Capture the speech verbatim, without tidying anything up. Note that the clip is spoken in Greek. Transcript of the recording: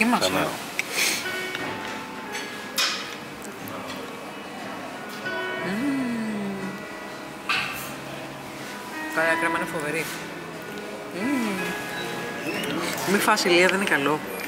Ξανά. Καλά, η κρέμα είναι φοβερή. Mm. Μη φας ηλία, δεν είναι καλό.